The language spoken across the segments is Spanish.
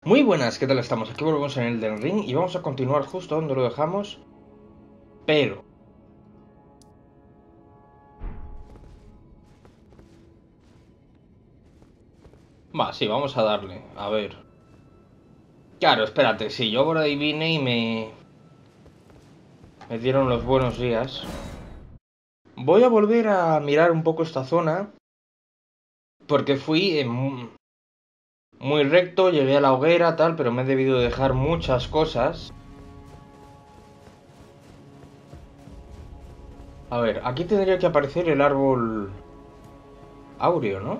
Muy buenas, ¿qué tal estamos? Aquí volvemos en el Elden Ring y vamos a continuar justo donde lo dejamos, pero... Va, sí, vamos a darle, a ver. Claro, espérate, sí, yo por ahí vine y me dieron los buenos días. Voy a volver a mirar un poco esta zona, porque fui muy recto, llegué a la hoguera, tal, pero me he debido dejar muchas cosas. A ver, aquí tendría que aparecer el árbol áureo, ¿no?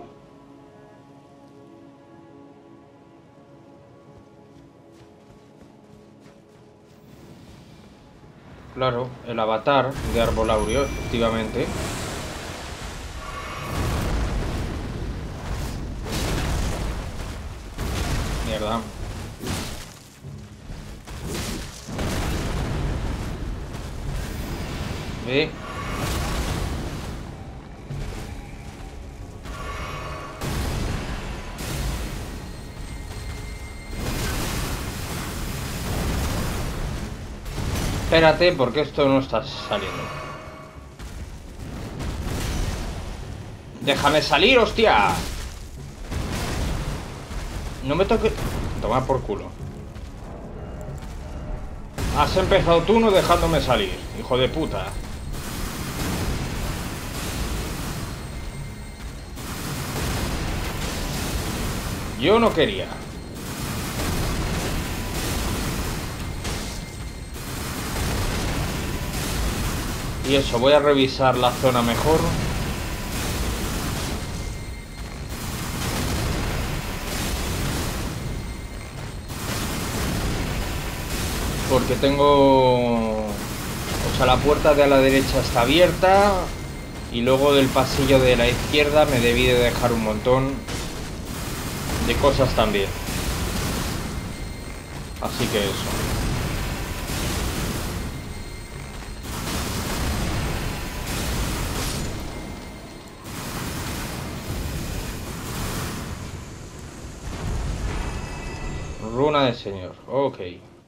Claro, el avatar de árbol áureo, efectivamente. Mierda. Ve. Espérate, porque esto no está saliendo. ¡Déjame salir, hostia! No me toque... Toma por culo. Has empezado tú no dejándome salir, hijo de puta. Yo no quería. Y eso, voy a revisar la zona mejor. Porque tengo... O sea, la puerta de a la derecha está abierta. Y luego del pasillo de la izquierda me debí de dejar un montón de cosas también. Así que eso. Runa de señor. Ok.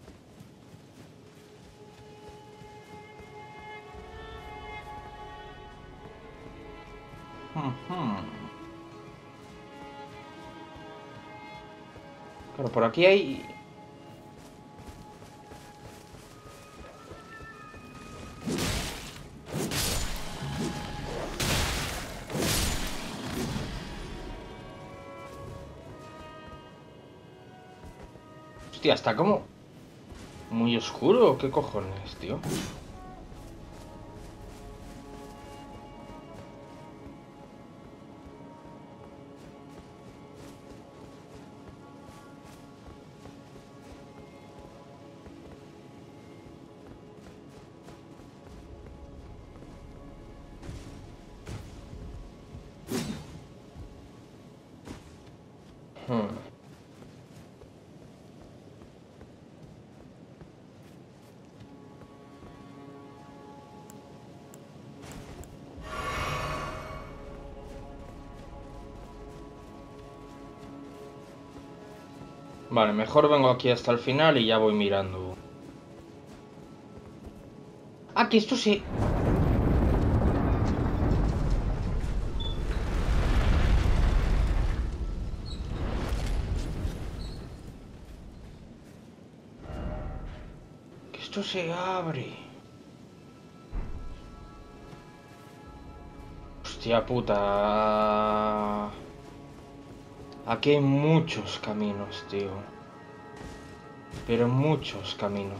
Claro, por aquí hay... Hostia, está como... Muy oscuro. ¿Qué cojones, tío? Hmm. Vale, mejor vengo aquí hasta el final y ya voy mirando. Ah, que esto sí. Que esto se abre. Hostia puta. Aquí hay muchos caminos, tío. Pero muchos caminos.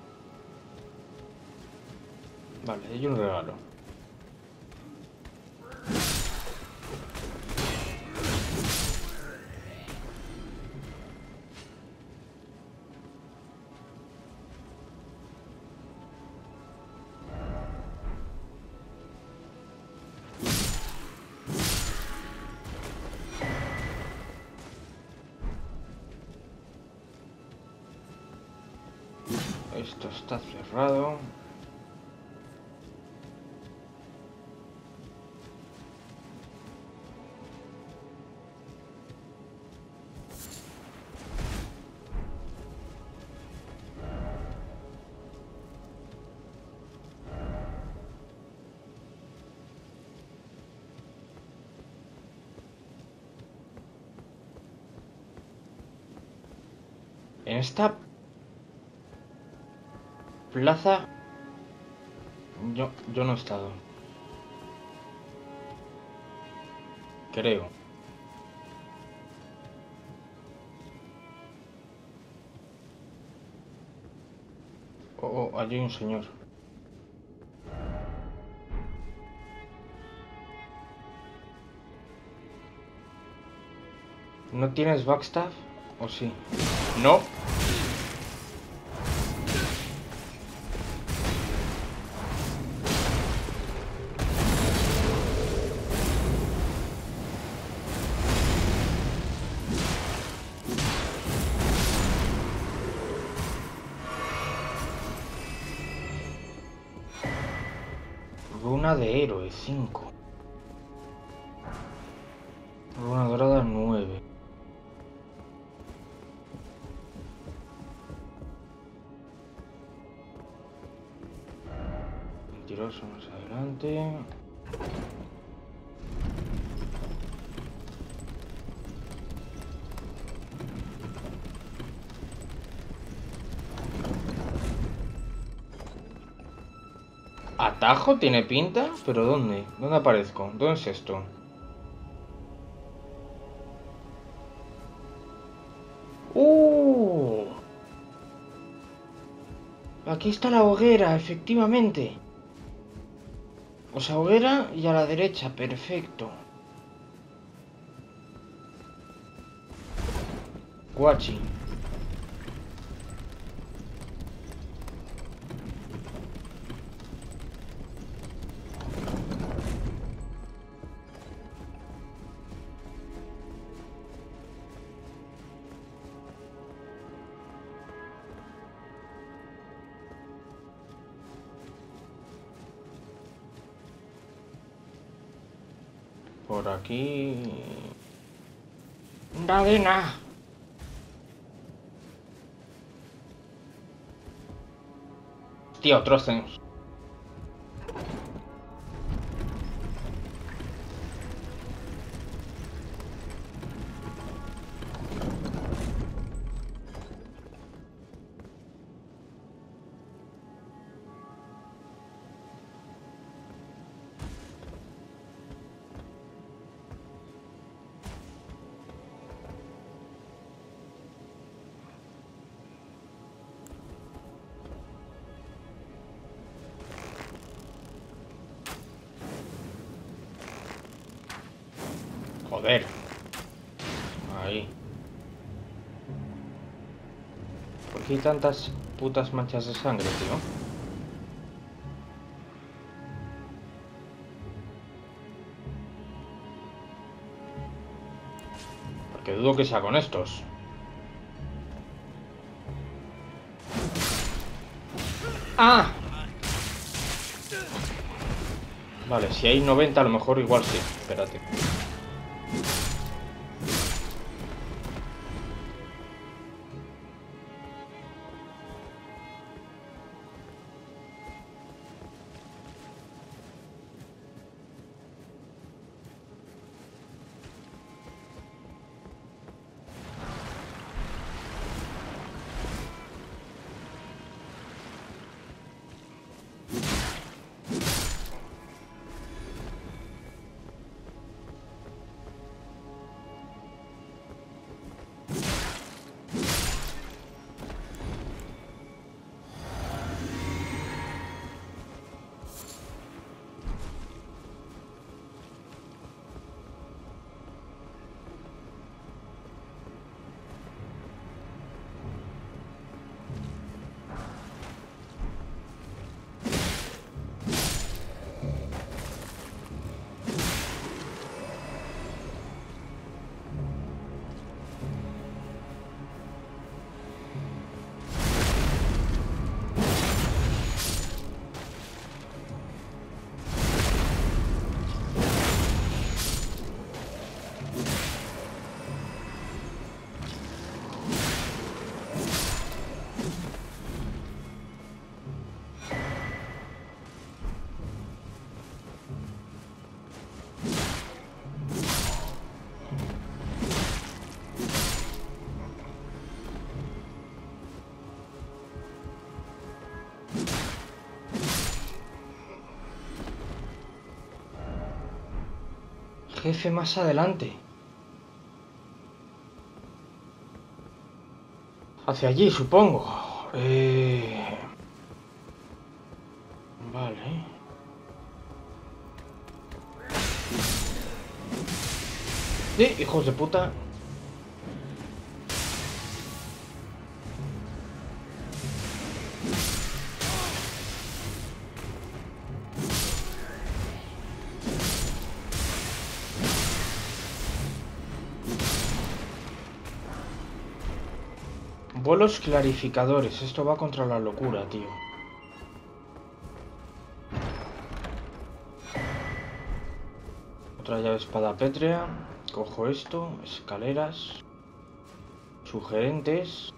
Vale, hay un regalo. Esto está cerrado. En esta plaza yo no he estado. Creo. Oh, allí hay un señor. ¿No tienes backstab? ¿O sí? No. Runa de héroe, 5. Runa dorada, 9. Mentiroso más adelante. ¿Atajo tiene pinta? ¿Pero dónde? ¿Dónde aparezco? ¿Dónde es esto? ¡Uh! Aquí está la hoguera, efectivamente. O sea, hoguera y a la derecha, perfecto. Guachi. Por aquí... ¡Gadena! Tío, otros tenemos. Joder. Ahí. ¿Por qué hay tantas putas manchas de sangre, tío? Porque dudo que sea con estos. ¡Ah! Vale, si hay 90 a lo mejor igual sí. Espérate. Jefe más adelante. Hacia allí, supongo. Vale. Hijos de puta. Vuelos clarificadores. Esto va contra la locura, tío. Otra llave espada pétrea. Cojo esto. Escaleras. Sugerentes.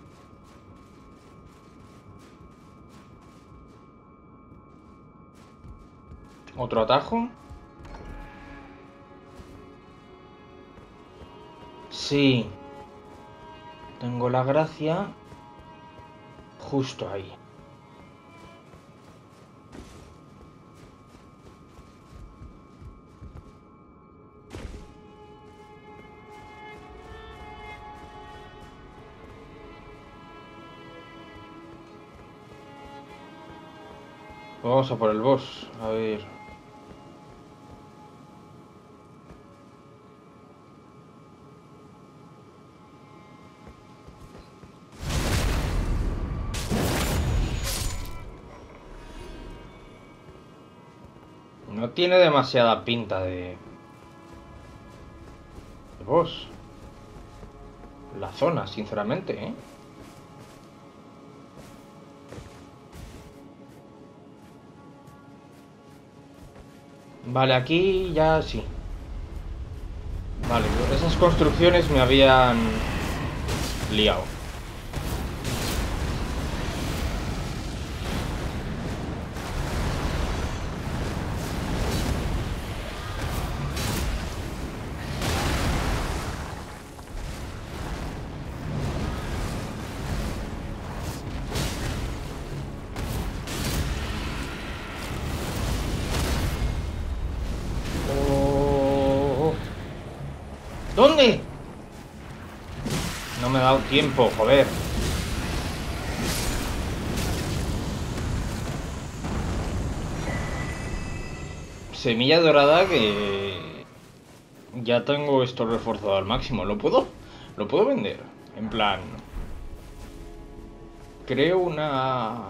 Otro atajo. Sí. Tengo la gracia justo ahí. Vamos a por el boss. A ver. No tiene demasiada pinta de boss. La zona, sinceramente, ¿eh? Vale, aquí ya sí. Vale, esas construcciones me habían liado. ¿Dónde? No me ha dado tiempo, joder. Semilla dorada que... Ya tengo esto reforzado al máximo. ¿Lo puedo? ¿Lo puedo vender? En plan... Creo una...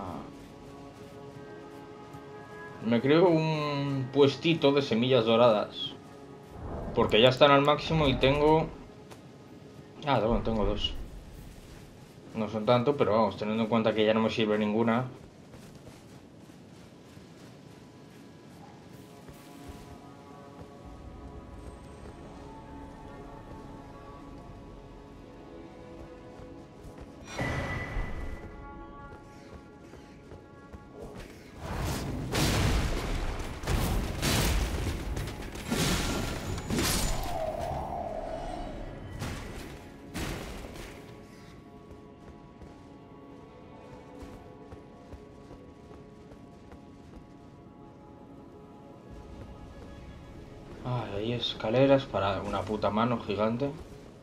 Me creo un puestito de semillas doradas. Porque ya están al máximo y tengo... Ah, bueno, tengo dos. No son tanto, pero vamos, teniendo en cuenta que ya no me sirve ninguna. Ah, hay escaleras para una puta mano gigante.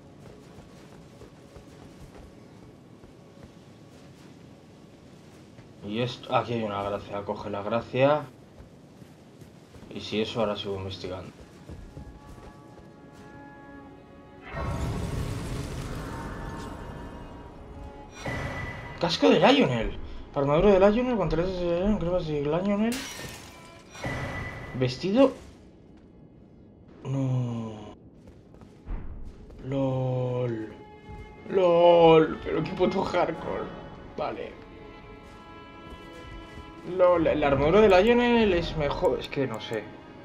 Y esto... Aquí hay una gracia. Coge la gracia. Y si eso, ahora sigo investigando. Casco de Lionel. Armadura de Lionel, guanteletes de Lionel, crevas de Lionel. Vestido... No... LOL. LOL. Pero qué puto hardcore. Vale. LOL. La armadura de Lionel es mejor. Es que no sé.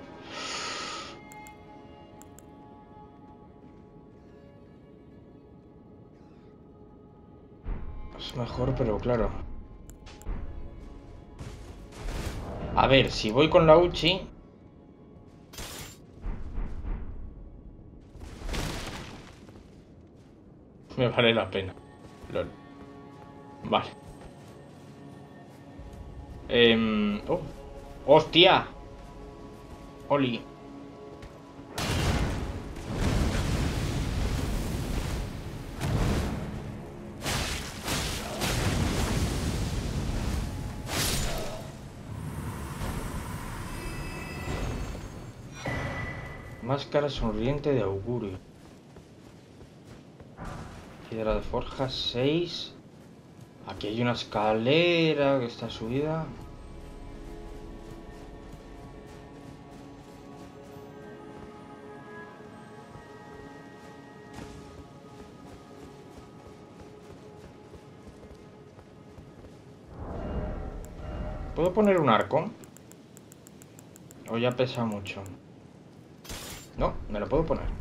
Es mejor, pero claro. A ver, si voy con la Uchi... Me vale la pena. LOL. Vale. Oh. ¡Hostia! Oli. Máscara sonriente de augurio. Piedra de forja 6. Aquí hay una escalera que está subida. ¿Puedo poner un arco? ¿O ya pesa mucho? No, me lo puedo poner.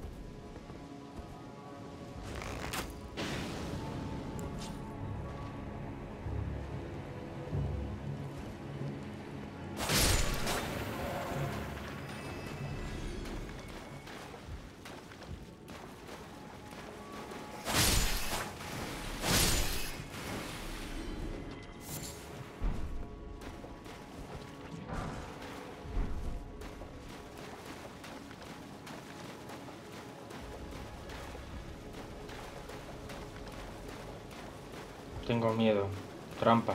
Tengo miedo. Trampa.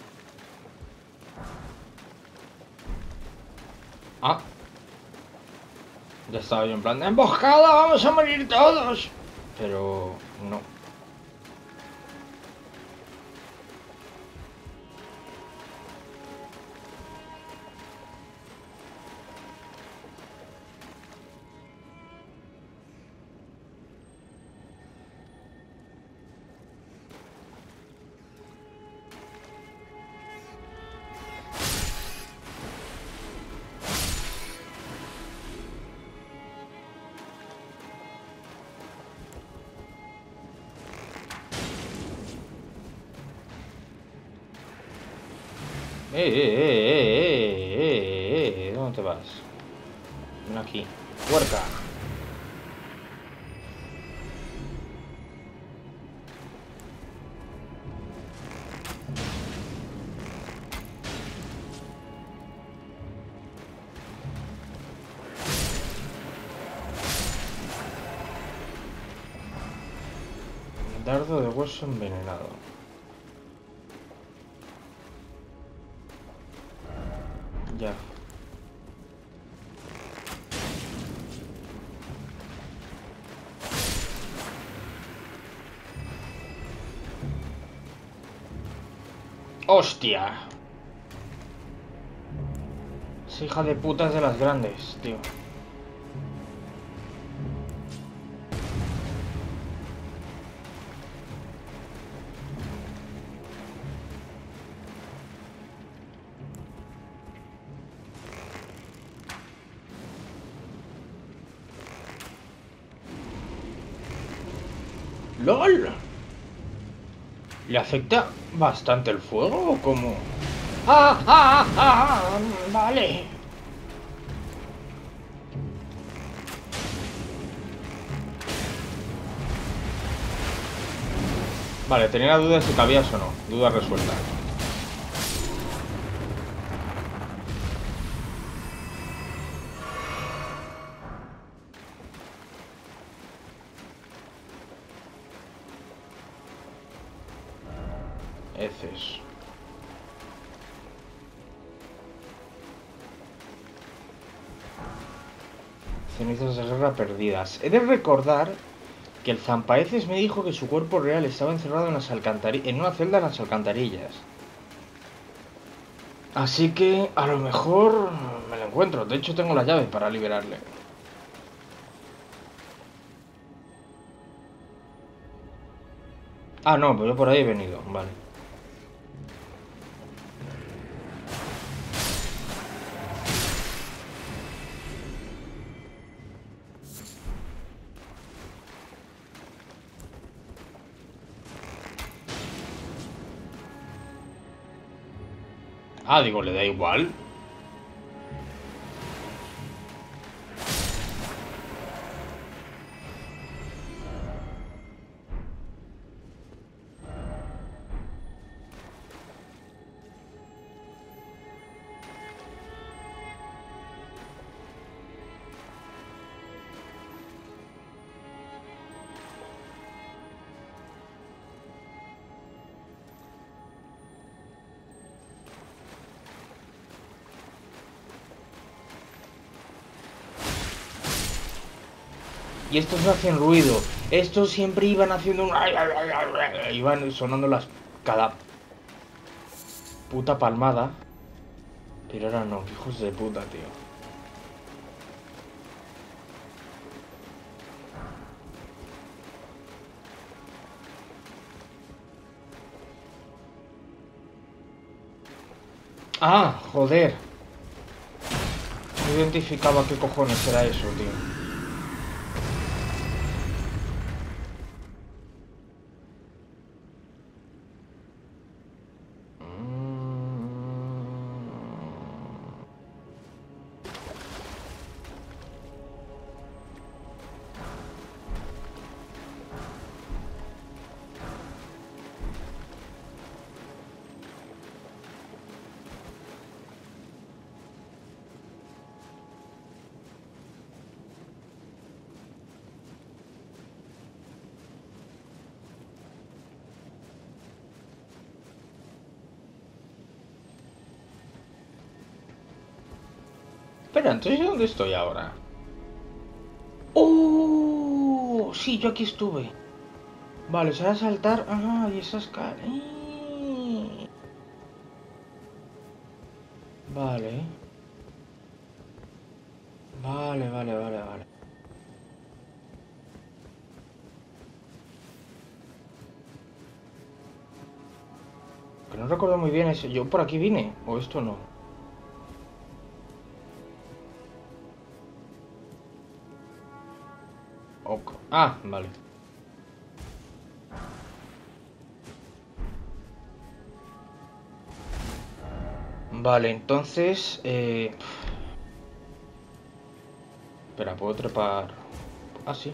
Ah. Ya estaba yo en plan de emboscada, vamos a morir todos. Pero no. ¿Dónde te vas? Ven aquí. Puerca. Dardo de hueso envenenado. Ya. ¡Hostia! Esa hija de puta es de las grandes, tío. ¡LOL! ¿Le afecta bastante el fuego o cómo? ¡Ah! ¡Ah! ¡Ah! ¡Ah! Vale. Vale, tenía la duda si cabías o no. Duda resuelta. Heces. Cenizas de guerra perdidas. He de recordar que el Zampaheces me dijo que su cuerpo real estaba encerrado en una celda en las alcantarillas. Así que a lo mejor me lo encuentro. De hecho tengo la llave para liberarle. Ah, no, pues yo por ahí he venido. Vale. Ah, digo, le da igual. Y estos no hacen ruido. Estos siempre iban haciendo un... Iban sonando las... cada puta palmada. Pero ahora no, hijos de puta, tío. Ah, joder. No identificaba qué cojones era eso, tío. Espera, entonces ¿dónde estoy ahora? ¡Oh! Sí, yo aquí estuve. Vale, se va a saltar. Ah, y esas caras. Vale. Vale, vale, vale, vale. Que no recuerdo muy bien eso. ¿Yo por aquí vine? ¿O esto no? Ah, vale. Vale, entonces... Espera, puedo trepar... Ah, sí.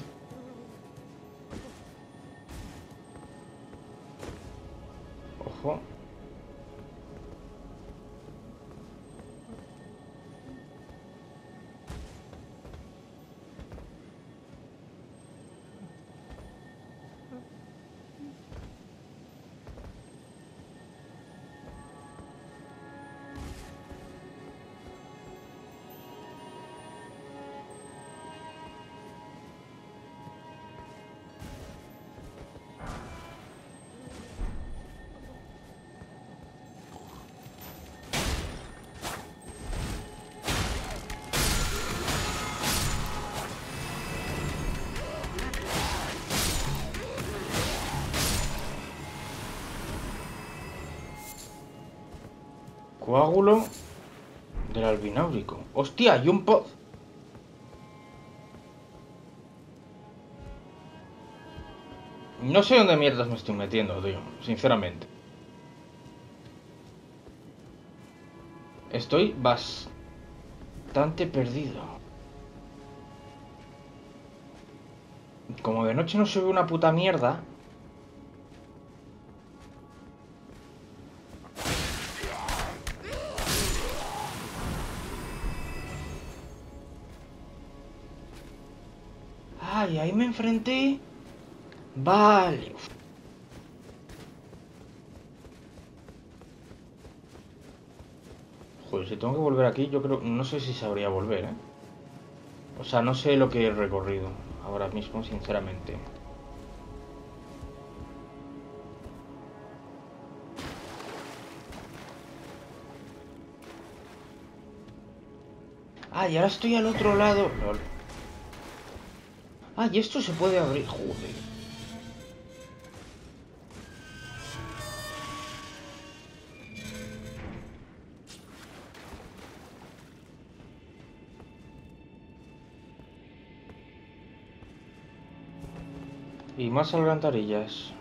Ojo. Coágulo del albináurico. ¡Hostia! Y un poz. No sé dónde mierdas me estoy metiendo, tío. Sinceramente. Estoy bastante perdido. Como de noche no se ve una puta mierda. Ay, ahí me enfrenté. Vale. Joder, si tengo que volver aquí, yo creo... No sé si sabría volver, ¿eh? O sea, no sé lo que he recorrido ahora mismo, sinceramente. Ah, y ahora estoy al otro lado. Lol. Ah, y esto se puede abrir. Joder. Y más alcantarillas.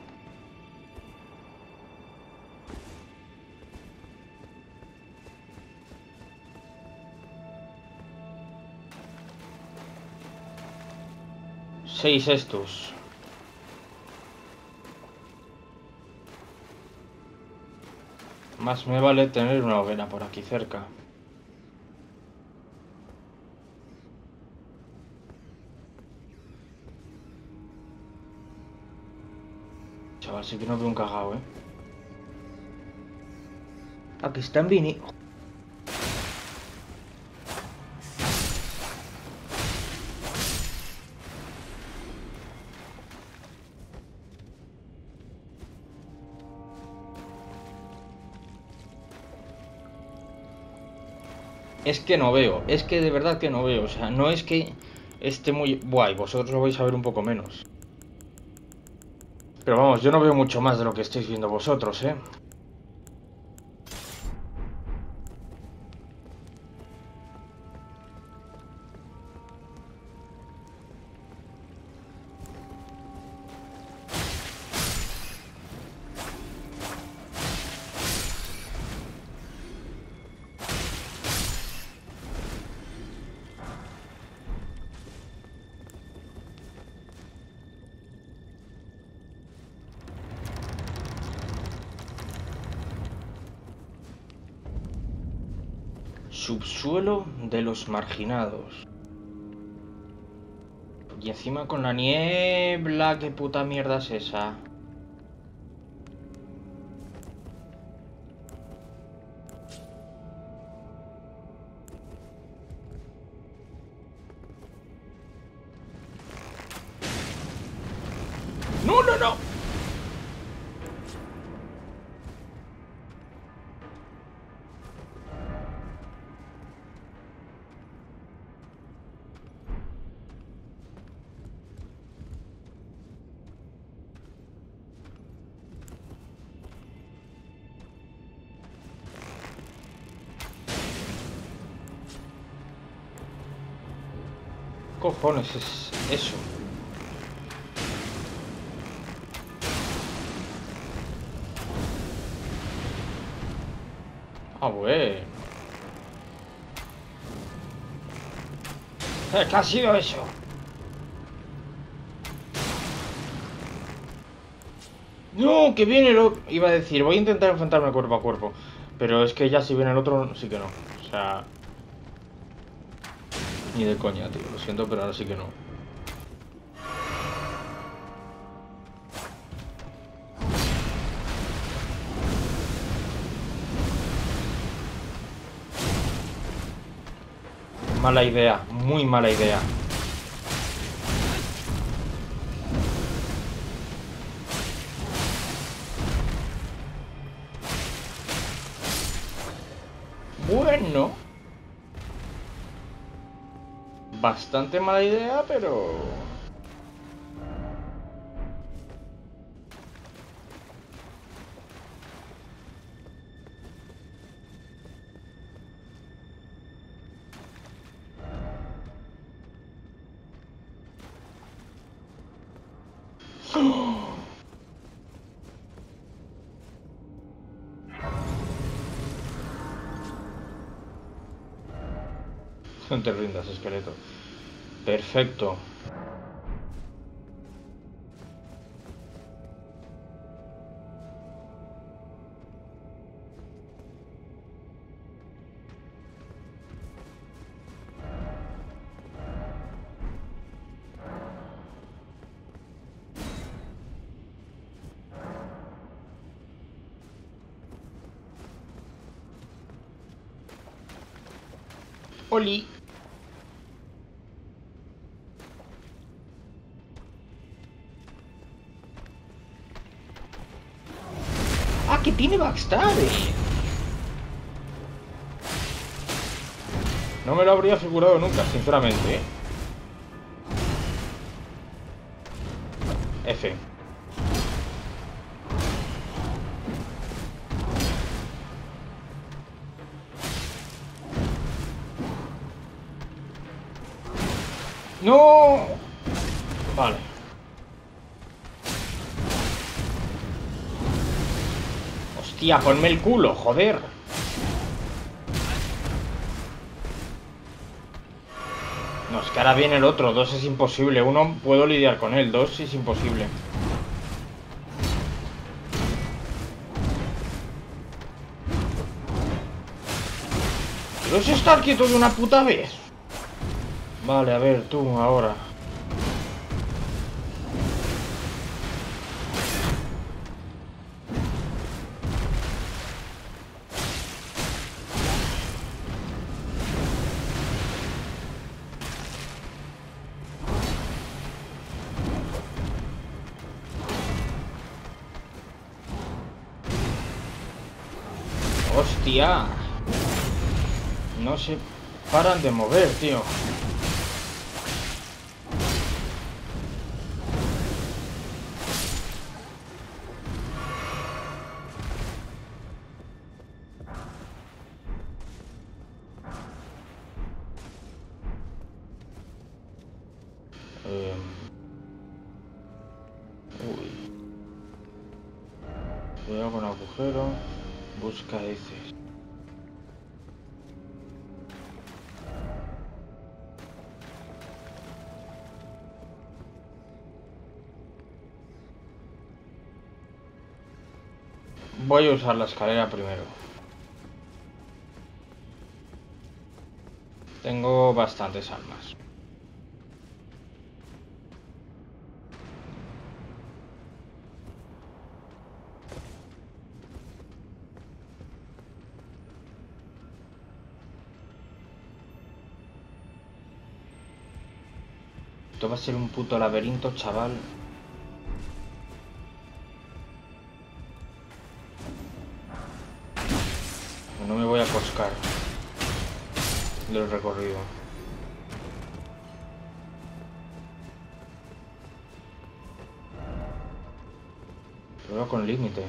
Seis estos. Más me vale tener una hoguera por aquí cerca. Chaval, sí que no veo un cagao, ¿eh? Aquí está en Vini. Es que no veo, es que de verdad que no veo. O sea, no es que esté muy... Buah, y vosotros lo vais a ver un poco menos. Pero vamos, yo no veo mucho más de lo que estáis viendo vosotros, ¿eh? Subsuelo de los marginados. Y encima con la niebla, ¿qué puta mierda es esa? ¡No, no, no! Cojones es eso? Ah, bueno. ¿Qué ha sido eso? No, que viene el otro. Iba a decir, voy a intentar enfrentarme cuerpo a cuerpo. Pero es que ya si viene el otro, sí que no. O sea, ni de coña, tío. Lo siento, pero ahora sí que no. Mala idea, muy mala idea. Bueno. Bastante mala idea, pero... No te rindas, esqueleto. Perfecto. Oli. Ah, que tiene backstab. No me lo habría figurado nunca, sinceramente, ¿eh? F. ¡No! Vale. Hostia, ponme el culo, joder. No, es que ahora viene el otro. Dos es imposible. Uno puedo lidiar con él. Dos es imposible. ¿Quieres estar quieto de una puta vez? Vale, a ver, tú, ahora. Hostia. No se paran de mover, tío. Uy. Cuidado con agujero. Busca heces. Voy a usar la escalera primero. Tengo bastantes armas. Esto va a ser un puto laberinto, chaval. No me voy a coscar del recorrido. Pero con límite.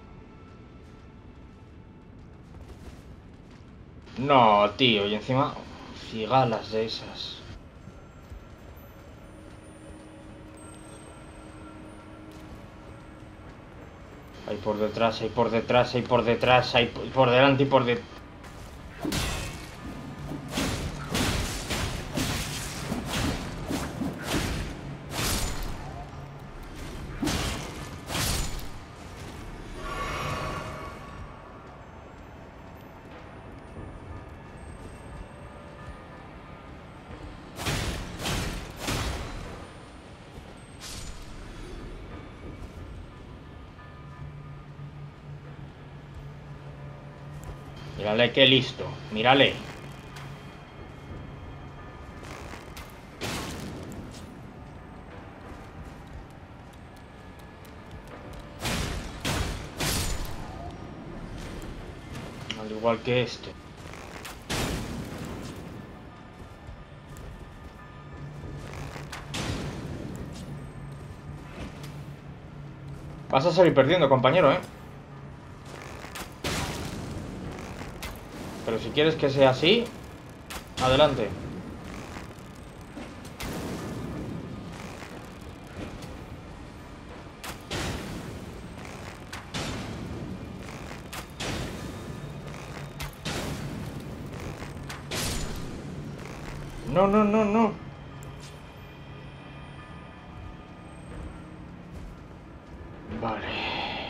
No, tío, y encima cigalas de esas. Hay por detrás, hay por detrás, hay por detrás, hay por delante y por detrás. Mírale qué listo, mírale. Al igual que este. Vas a salir perdiendo, compañero, ¿eh? Pero si quieres que sea así, adelante. No, no, no, no. Vale.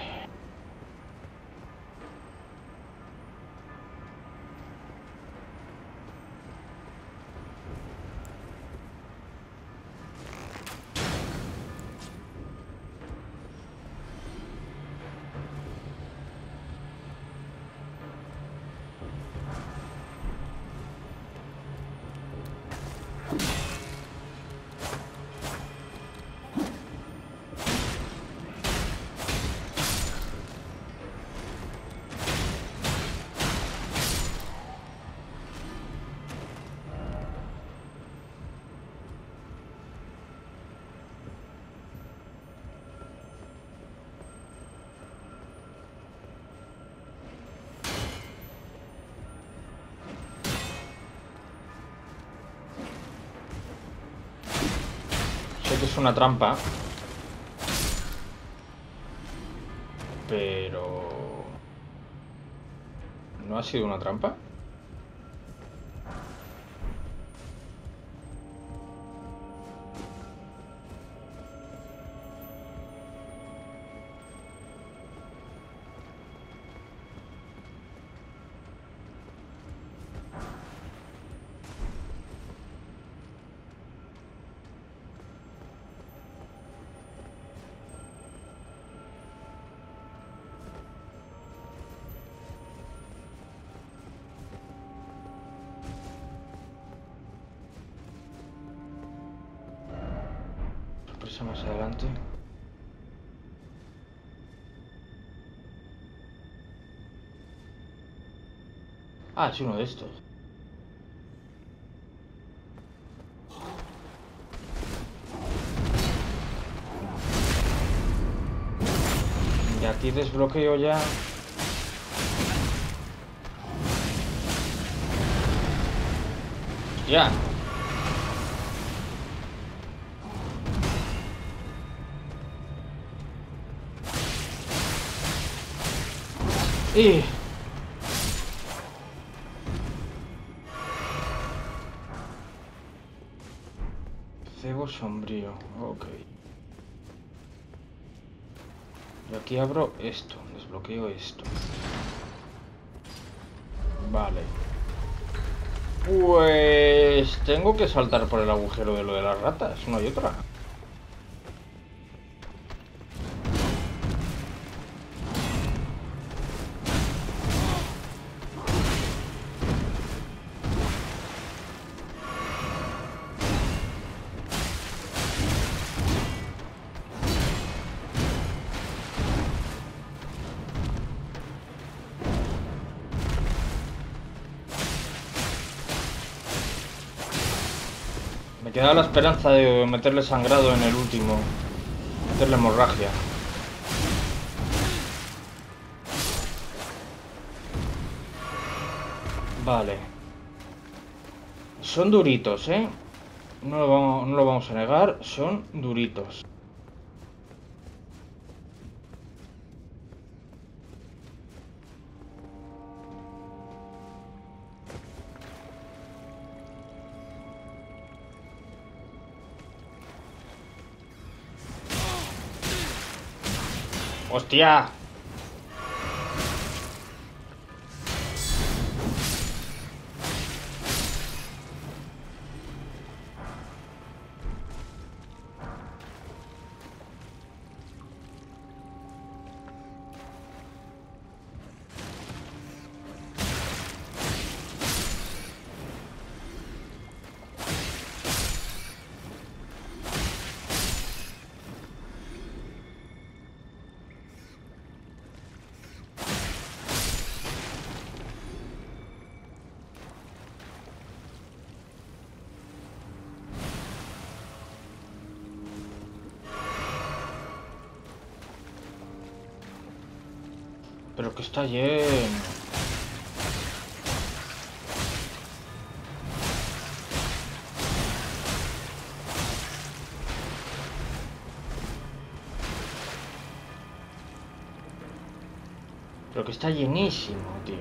Sé que es una trampa. Pero... ¿no ha sido una trampa? Sorpresa más adelante. Ah, es uno de estos. desbloqueo ya. Ya. Y... cebo sombrío, ok. Y aquí abro esto, desbloqueo esto. Vale. Pues... tengo que saltar por el agujero de lo de las ratas, no hay otra. Me queda la esperanza de meterle sangrado en el último. Meterle hemorragia. Vale. Son duritos, ¿eh? No lo vamos a negar. Son duritos. ¡Hostia! Pero que está lleno. Pero que está llenísimo, tío.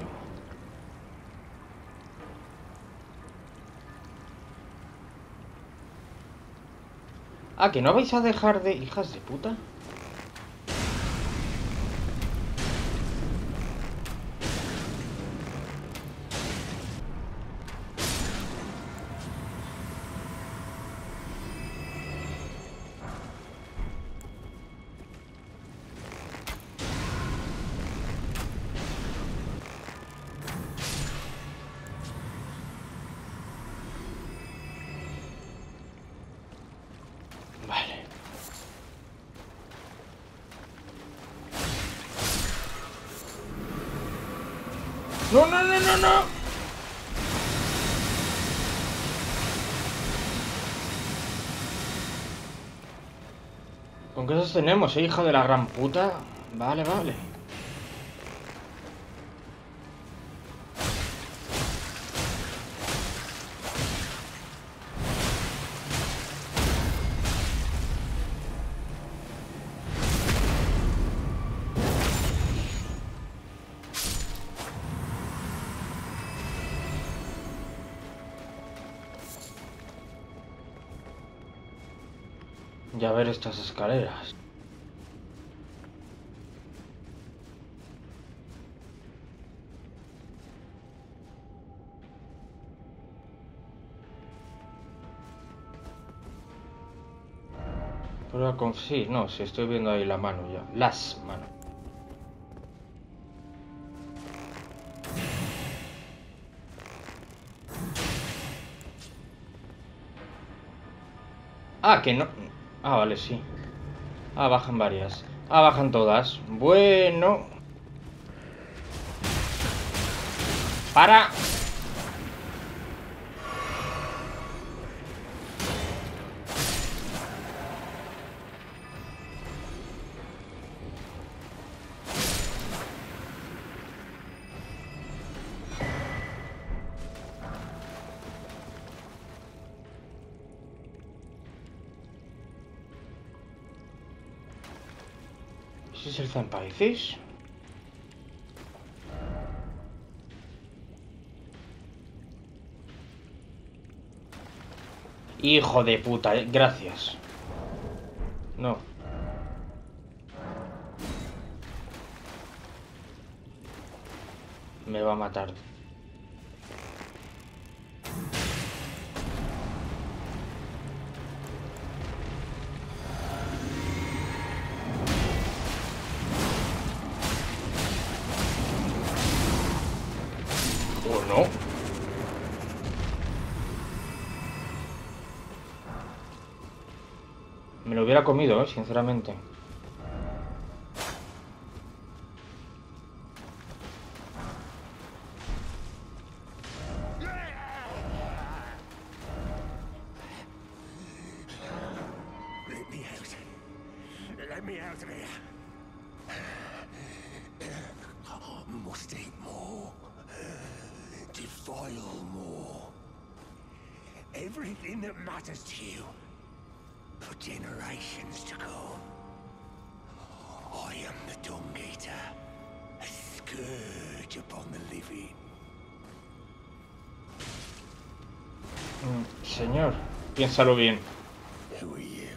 Ah, ¿que no vais a dejar de... hijas de puta? Vale. ¡No, no, no, no, no! ¿Con qué sostenemos, hija de la gran puta? Vale, vale. Ya ver estas escaleras. Prueba con... sí, no, si estoy viendo ahí la mano ya. Las manos. Ah, que no... ah, vale, sí. Ah, bajan varias. Ah, bajan todas. Bueno. ¡Para! ¿Ese es el Zampaifish? Hijo de puta, gracias. No. Me va a matar. ¿O no? Me lo hubiera comido, sinceramente. Let me out of here. Must eat more. Defile more. Everything that matters to you for generations to come. I am the Dung Eater, a scourge upon the living. Señor, piénsalo bien. Who are you?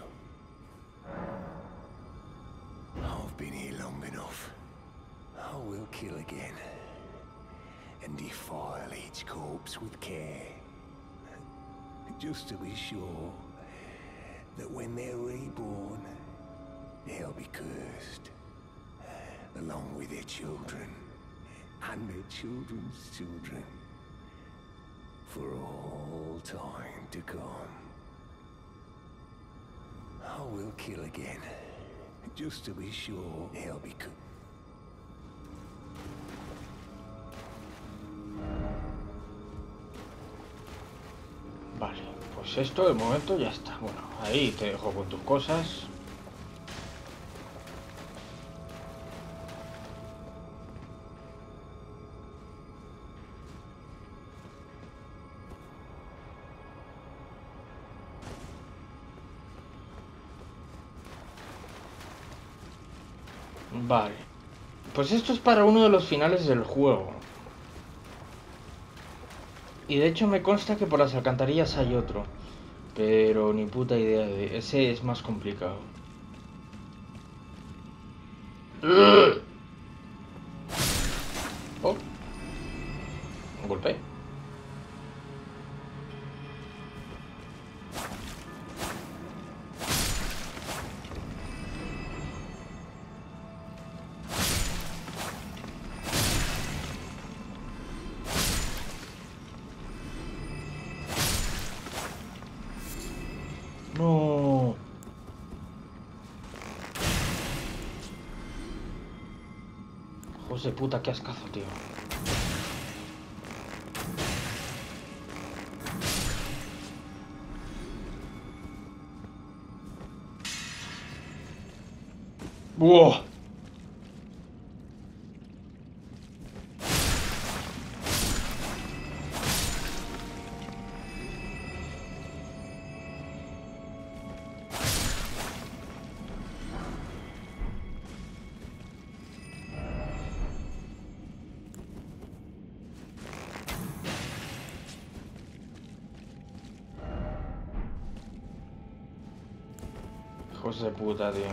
I've been here long enough. I will kill again. And defile each corpse with care. Just to be sure that when they're reborn, they'll be cursed. Along with their children. And their children's children. For all time to come. I will kill again. Just to be sure they'll be cursed. Vale, pues esto de momento ya está. Bueno, ahí te dejo con tus cosas. Vale. Pues esto es para uno de los finales del juego. Y de hecho me consta que por las alcantarillas hay otro. Pero ni puta idea de... Ese es más complicado. Oh. Un golpe. No. Hijos de puta, qué ascazo, tío. ¡Buah! Hijos de puta, tío.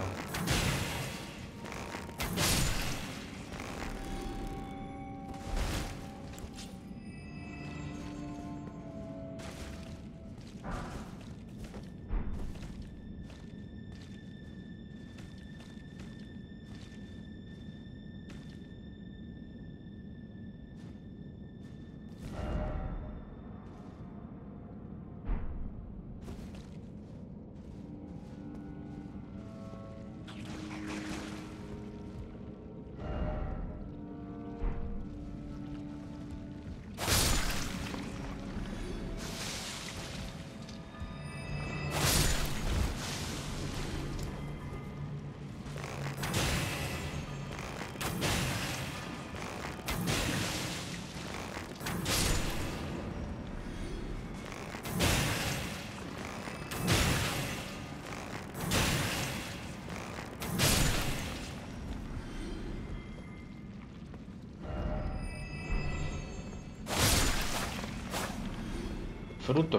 fruto.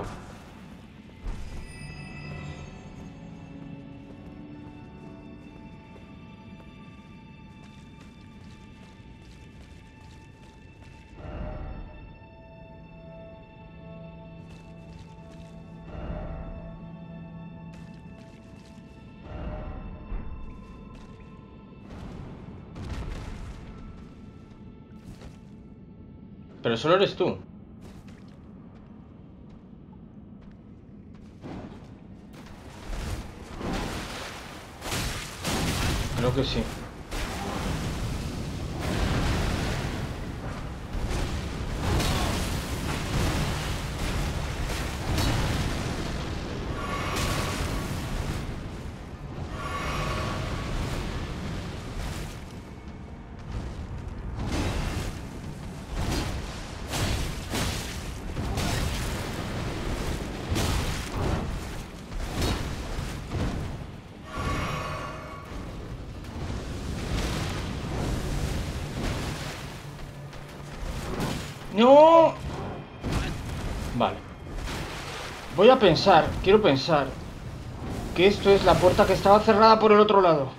Pero solo eres tú. Creo que sí. ¡No! Vale. Voy a pensar, quiero pensar que esto es la puerta que estaba cerrada por el otro lado.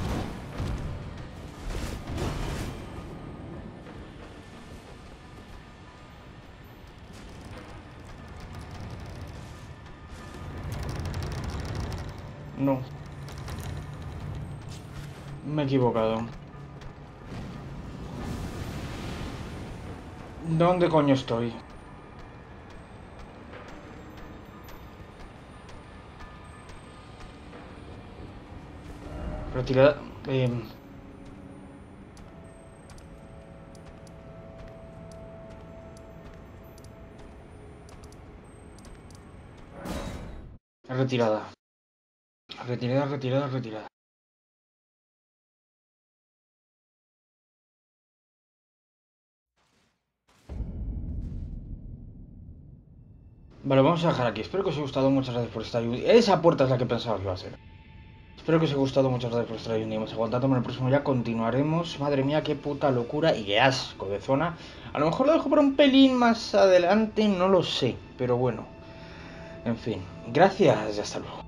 No. Me he equivocado. ¿Dónde coño estoy? Retirada... retirada. Retirada, retirada, retirada. Vale, vamos a dejar aquí. Espero que os haya gustado. Muchas gracias por estar ahí. Esa puerta es la que pensaba que iba a ser. Espero que os haya gustado. Muchas gracias por estar ahí. Y hemos aguantado. En el próximo ya continuaremos. Madre mía, qué puta locura y qué asco de zona. A lo mejor lo dejo por un pelín más adelante. No lo sé. Pero bueno. En fin. Gracias y hasta luego.